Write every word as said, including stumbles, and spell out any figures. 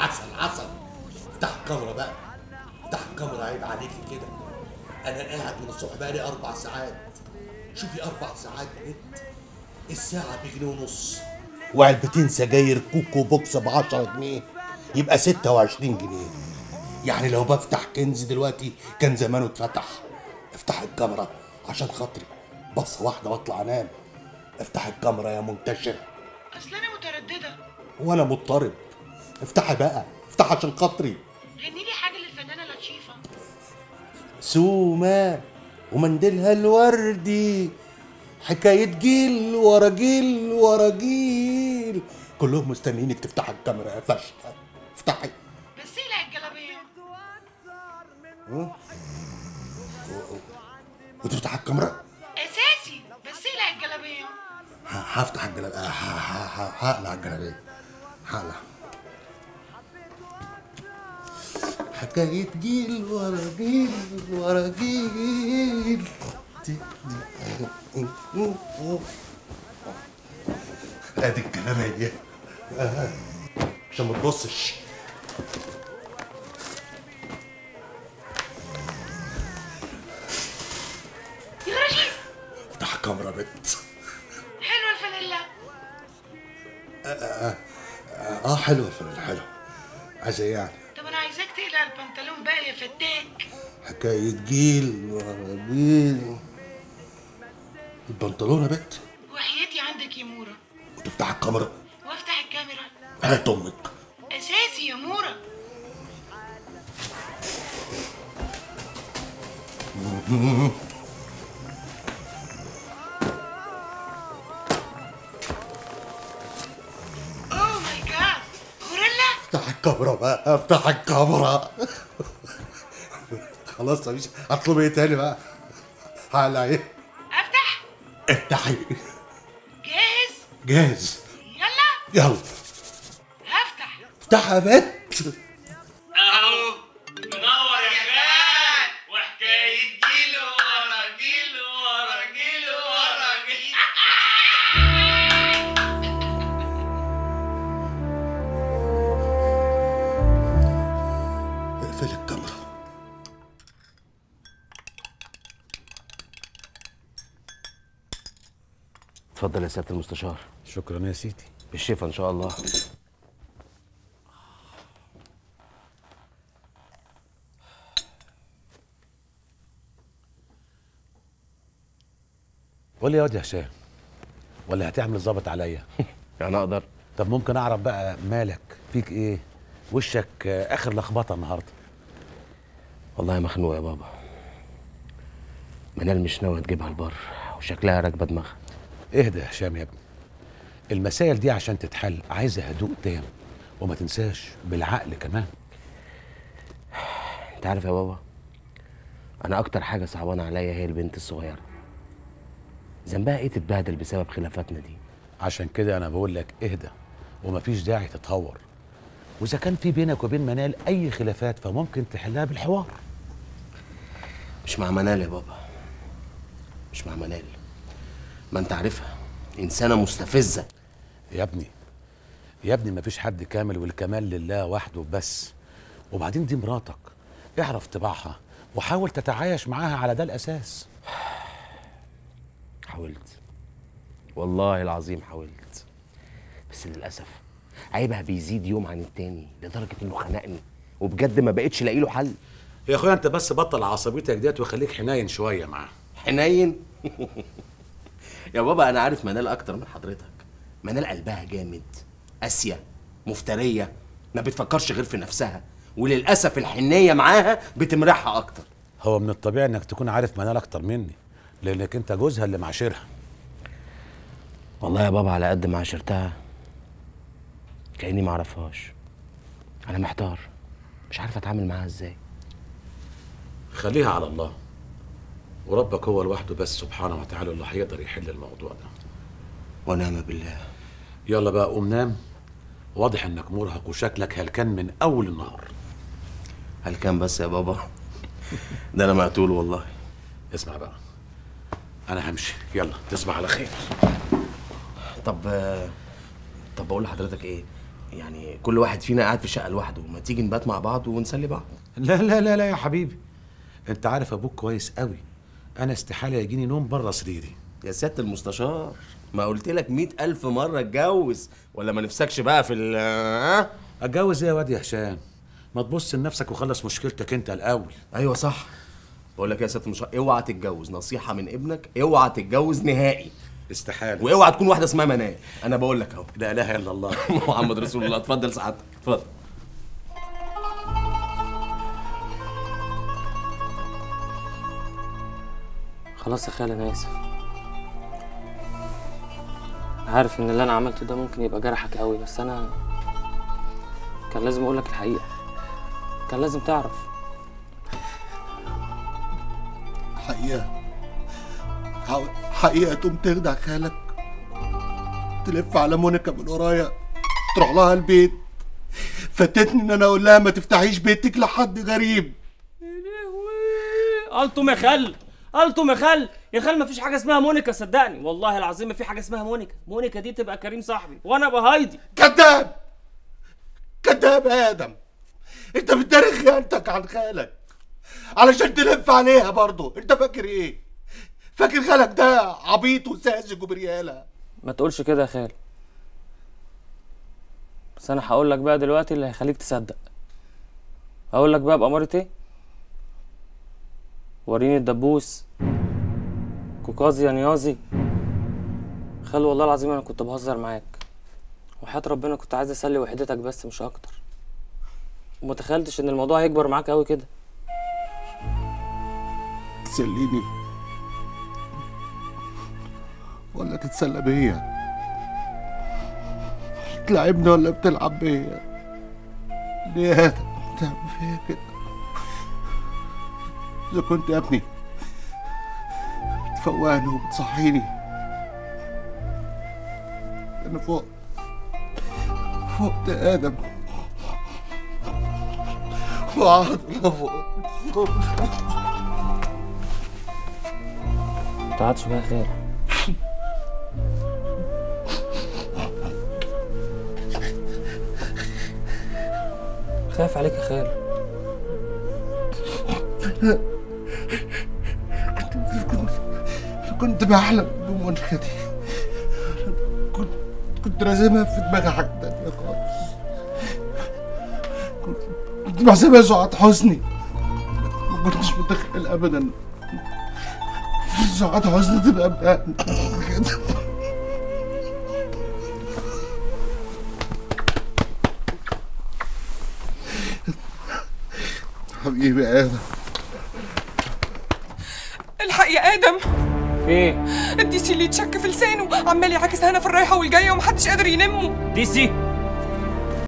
عسل عسل. افتح الكاميرا بقى، افتح الكاميرا، عيب عليكي كده. انا قاعد من الصبح بقالي اربع ساعات. شوفي اربع ساعات نت، الساعه بجنيه ونص، وعلبتين سجاير كوكو بوكس ب عشرة جنيه، يبقى ستة وعشرين جنيه. يعني لو بفتح كنز دلوقتي كان زمانه اتفتح. افتح الكاميرا عشان خاطري، بصه واحده واطلع انام. افتح الكاميرا يا منتشر. اصل انا متردده. وانا مضطرب. افتحي بقى، افتح عشان خاطري. غني لي حاجه للفنانه لطيفه. سوما ومنديلها الوردي، حكاية جيل ورا جيل ورا جيل، كلهم مستنيينك تفتح الكاميرا يا فشخة. افتحي. بس اقلع الجلابيه. وتفتح الكاميرا اساسي، بس اقلع الجلابيه. هفتح الجلابية، هقلع الجلابية، هقلع. حكاية جيل ورا جيل ورا جيل. ادي الجلابية عشان ما تبصش. يا رشيد افتح الكاميرا يا بنت. حلوه الفانيلا. اه, آه, آه, آه حلوة الفانيلا، حلوة. عايزة ايه يعني؟ طب انا عايزاك تقلع البنطلون بقى يا فتاك. حكاية جيل ورا جيل. البنطلون يا بنت. وحياتي عندك يا مورا. وتفتح الكاميرا. وافتح الكاميرا. هات امك. اساسي يا مورا. اوه ماي جاد، غوريلا. افتح الكاميرا بقى، افتح الكاميرا. خلاص مفيش، هطلب ايه تاني بقى؟ هقلع ايه؟ افتح. افتحي. جاهز. جاهز. يلا. يلا. هفتح. افتحها يا بنت. اهو منور يا خال، وحكايه جيل ورا جيل ورا جيل ورا جيل. اقفل الكاميرا. اتفضل يا سيادة المستشار. شكرا يا سيدي. بالشفا ان شاء الله. قول لي يا واد يا هشام، ولا هتعمل الظابط عليا؟ يعني اقدر. طب ممكن اعرف بقى مالك، فيك ايه؟ وشك اخر لخبطه النهارده. والله مخنوق يا بابا. منال مش ناويه تجيبها البر وشكلها راكبه دماغها. اهدى يا هشام يا ابني، المسائل دي عشان تتحل عايزه هدوء تام، وما تنساش بالعقل كمان. انت عارف يا بابا، انا اكتر حاجه صعبانه عليا هي البنت الصغيره. ذنبها ايه تتبهدل بسبب خلافاتنا دي؟ عشان كده انا بقول لك اهدى، ومفيش داعي تتهور. واذا كان في بينك وبين منال اي خلافات فممكن تحلها بالحوار. مش مع منال يا بابا، مش مع منال. ما انت عارفها انسانه مستفزه. يا ابني يا ابني مفيش حد كامل، والكمال لله وحده بس. وبعدين دي مراتك، اعرف طباعها وحاول تتعايش معاها على ده الاساس. حاولت والله العظيم حاولت، بس للاسف عيبها بيزيد يوم عن التاني لدرجه انه خنقني، وبجد ما بقتش لاقي له حل. يا اخويا انت بس بطل عصبيتك ديت وخليك حنين شويه معاه. حنين؟ يا بابا انا عارف منال اكتر من حضرتك. منال قلبها جامد، قاسيه، مفتريه، ما بتفكرش غير في نفسها، وللاسف الحنيه معاها بتمرحها اكتر. هو من الطبيعي انك تكون عارف منال اكتر مني، لانك انت جوزها اللي معاشرها. والله يا بابا على قد ما عاشرتها كاني ما اعرفهاش. انا محتار، مش عارف اتعامل معاها ازاي. خليها على الله، وربك هو لوحده بس سبحانه وتعالى اللي هيقدر يحل الموضوع ده. ونعم بالله. يلا بقى قوم نام، واضح انك مرهق وشكلك هلكان من اول النهار. هلكان بس يا بابا؟ ده انا مقتول والله. اسمع بقى، انا همشي، يلا تصبح على خير. طب طب بقول لحضرتك ايه، يعني كل واحد فينا قاعد في شقه لوحده، ما تيجي نبات مع بعض ونسلي بعض. لا لا لا لا يا حبيبي، انت عارف ابوك كويس قوي، انا استحاله يجيني نوم بره سريري. يا سياده المستشار، ما قلت لك مئة ألف مرة اتجوز، ولا ما نفسكش بقى في ال ها؟ اتجوز ايه يا واد يا هشام؟ ما تبص لنفسك وخلص مشكلتك انت الاول. ايوه صح. بقول لك يا سياده المستشار، اوعى تتجوز، نصيحه من ابنك، اوعى تتجوز نهائي. استحاله. واوعى تكون واحده اسمها منال، انا بقول لك اهو. لا اله الا الله. محمد رسول الله. اتفضل سعادتك، اتفضل. خلاص يا خالي انا اسف. عارف ان اللي انا عملته ده ممكن يبقى جرحك قوي، بس انا كان لازم اقولك الحقيقه، كان لازم تعرف. حقيقة حقيقة تقوم تخدع خالك، تلف على مونيكا من ورايا، تروح لها البيت، فاتتني ان انا اقول لها ما تفتحيش بيتك لحد غريب. يا لهوي، قلتم يا خال، قلتم يا خال، يا خال مفيش حاجه اسمها مونيكا، صدقني والله العظيم ما في حاجه اسمها مونيكا. مونيكا دي تبقى كريم صاحبي وانا ابقى هايدي. كذاب كذاب يا ادم، انت بتداري خيانتك عن خالك علشان تلف عليها برضه. انت فاكر ايه؟ فاكر خالك ده عبيط وساذج وبرياله؟ ما تقولش كده يا خال، بس انا هقول لك بقى دلوقتي اللي هيخليك تصدق. هقول لك بقى بأمارة ايه؟ وريني الدبوس، كوكازي يا نيازي. خال والله العظيم انا كنت بهزر معاك، وحياة ربنا كنت عايز اسلي وحدتك بس مش اكتر، وما تخيلتش ان الموضوع هيكبر معاك قوي كده. تسليني ولا تتسلى بيا؟ بتلعبني ولا بتلعب بيا؟ ليه يا ادم بتعمل فيا كده؟ اذا كنت يا ابني بتفوقني وبتصحيني، انا فوق فوقت يا ادم، وقعد فوق فوق. متقعدش بقى يا خال. خايف عليك يا خال. كنت كنت بحلم بمونيكا دي، كنت كنت راسمها في دماغي حاجة تانية خالص. كنت كنت بحسبها سعاد حسني، ما كنتش متخيل ابدا سعاد حسني تبقى بقى كده. حبيبي يا ادم. الحق يا ادم، في ايه؟ الديسي اللي يتشك في لسانه عمال يعاكس هنا في الرايحه والجايه ومحدش قادر يلمه. ديسي؟